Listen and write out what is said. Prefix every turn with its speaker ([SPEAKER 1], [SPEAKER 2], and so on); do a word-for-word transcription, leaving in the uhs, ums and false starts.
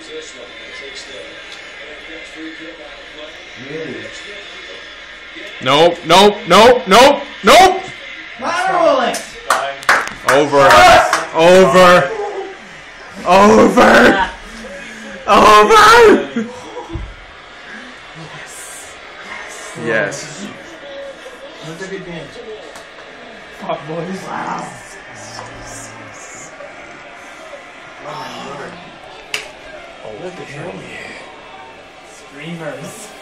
[SPEAKER 1] Really?
[SPEAKER 2] Nope, nope, nope, nope, nope!
[SPEAKER 1] Minor ruling!
[SPEAKER 2] Over. Over. Over. Over. Yes.
[SPEAKER 1] Look at the game.
[SPEAKER 3] Fuck, boys.
[SPEAKER 1] Wow.
[SPEAKER 3] Oh, look at him. Screamers.